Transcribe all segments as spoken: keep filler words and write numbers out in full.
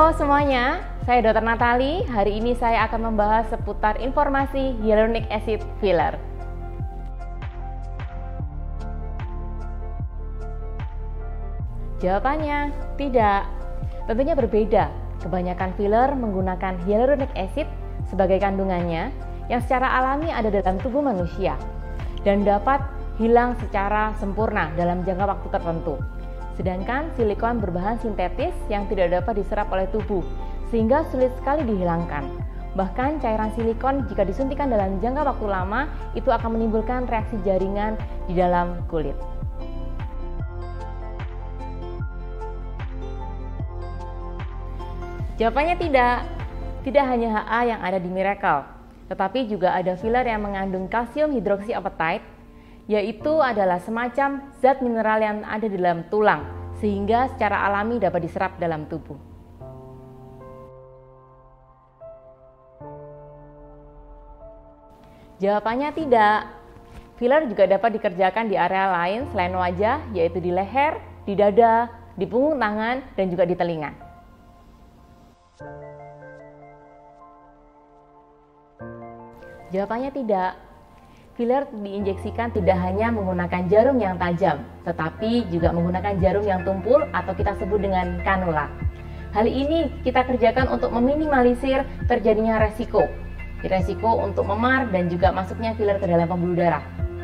Halo semuanya, saya dokter Natali. Hari ini saya akan membahas seputar informasi hyaluronic acid filler. Jawabannya tidak. Tentunya berbeda. Kebanyakan filler menggunakan hyaluronic acid sebagai kandungannya yang secara alami ada dalam tubuh manusia dan dapat hilang secara sempurna dalam jangka waktu tertentu. Sedangkan silikon berbahan sintetis yang tidak dapat diserap oleh tubuh, sehingga sulit sekali dihilangkan. Bahkan cairan silikon jika disuntikan dalam jangka waktu lama, itu akan menimbulkan reaksi jaringan di dalam kulit. Jawabannya tidak. Tidak hanya H A yang ada di Miracle, tetapi juga ada filler yang mengandung kalsium hidroksiapatite, yaitu adalah semacam zat mineral yang ada di dalam tulang, sehingga secara alami dapat diserap dalam tubuh. Jawabannya tidak. Filler juga dapat dikerjakan di area lain selain wajah, yaitu di leher, di dada, di punggung tangan, dan juga di telinga. Jawabannya tidak. Filler diinjeksikan tidak hanya menggunakan jarum yang tajam, tetapi juga menggunakan jarum yang tumpul atau kita sebut dengan kanula. Hal ini kita kerjakan untuk meminimalisir terjadinya resiko. Resiko untuk memar dan juga masuknya filler ke dalam pembuluh darah.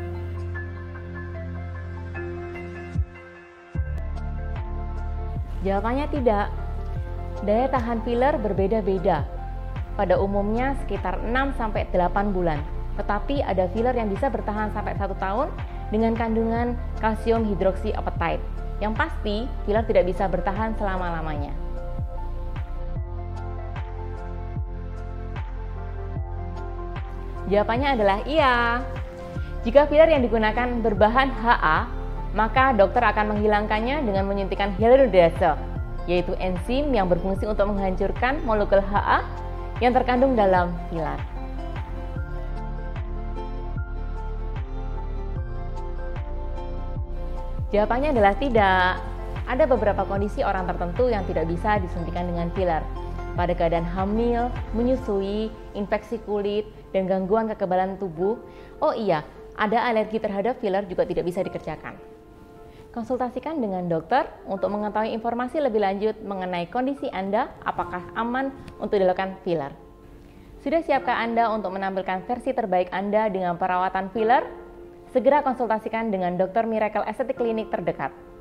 Jawabannya tidak. Daya tahan filler berbeda-beda. Pada umumnya sekitar enam sampai delapan bulan. Tetapi ada filler yang bisa bertahan sampai satu tahun dengan kandungan kalsium hidroksiapatite. Yang pasti, filler tidak bisa bertahan selama-lamanya. Jawabannya adalah iya. Jika filler yang digunakan berbahan H A, maka dokter akan menghilangkannya dengan menyuntikkan hyaluronidase, yaitu enzim yang berfungsi untuk menghancurkan molekul H A yang terkandung dalam filler. Jawabannya adalah tidak. Ada beberapa kondisi orang tertentu yang tidak bisa disuntikan dengan filler. Pada keadaan hamil, menyusui, infeksi kulit, dan gangguan kekebalan tubuh. Oh iya, ada alergi terhadap filler juga tidak bisa dikerjakan. Konsultasikan dengan dokter untuk mengetahui informasi lebih lanjut mengenai kondisi Anda, apakah aman untuk dilakukan filler. Sudah siapkah Anda untuk menampilkan versi terbaik Anda dengan perawatan filler? Segera konsultasikan dengan dokter Miracle Aesthetic Clinic terdekat.